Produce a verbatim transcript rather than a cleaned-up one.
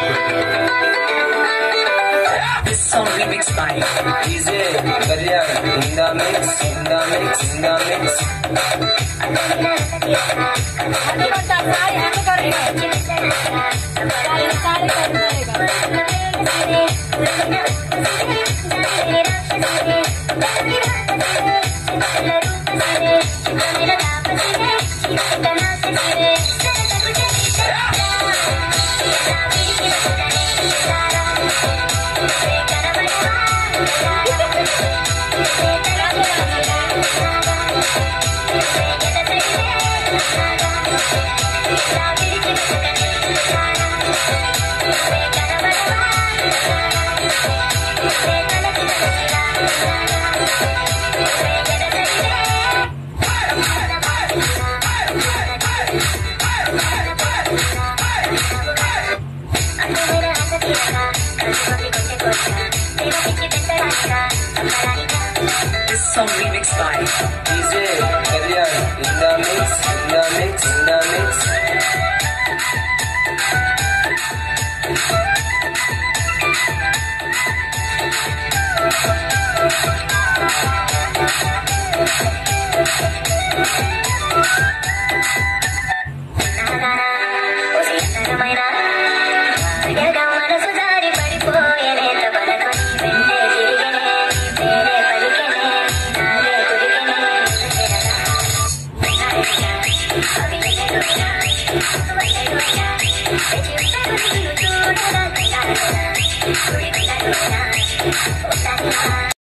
This song remixed by D J Kalyan in the mix, in the mix, in the mix. This song remixed by D J Kalyan in the mix, in the mix, in the mix.